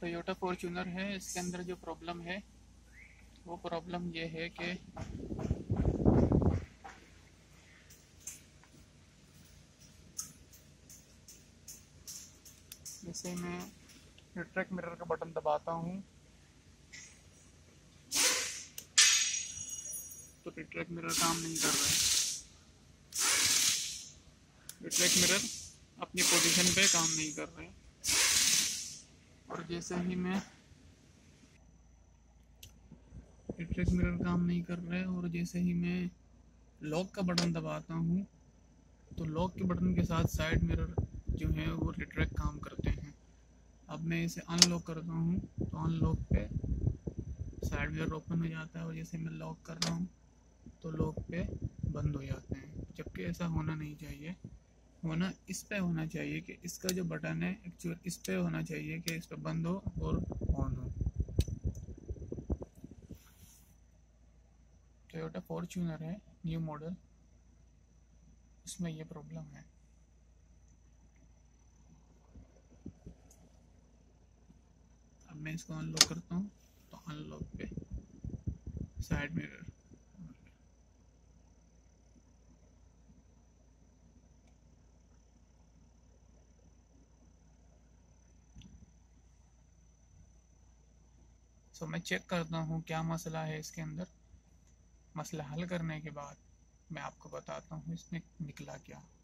Toyota Fortuner है, इसके अंदर जो प्रॉब्लम है वो प्रॉब्लम ये है कि जैसे मैं रिट्रैक्ट मिरर का बटन दबाता हूँ तो रिट्रैक्ट मिरर काम नहीं कर रहा है। रिट्रैक्ट मिरर अपनी पोजीशन पे काम नहीं कर रहे हैं। और जैसे ही मैं रिट्रैक्ट मिरर काम नहीं कर रहा है और जैसे ही मैं लॉक का बटन दबाता हूँ तो लॉक के बटन के साथ साइड मिरर जो है वो रिट्रैक्ट काम करते हैं। अब मैं इसे अनलॉक करता हूँ तो अनलॉक पे साइड मिरर ओपन हो जाता है और जैसे मैं लॉक कर रहा हूँ तो लॉक पे बंद हो जाते हैं, जबकि ऐसा होना नहीं चाहिए। होना इस पे होना चाहिए कि इसका जो बटन है एक्चुअल इस पे होना चाहिए कि इस पे बंद हो और ऑन हो। टोयोटा फॉर्च्यूनर है, न्यू मॉडल, इसमें ये प्रॉब्लम है। अब मैं इसको अनलॉक करता हूँ तो अनलॉक पे साइड मिरर तो मैं चेक करता हूँ क्या मसला है इसके अंदर। मसला हल करने के बाद मैं आपको बताता हूँ इसमें निकला क्या।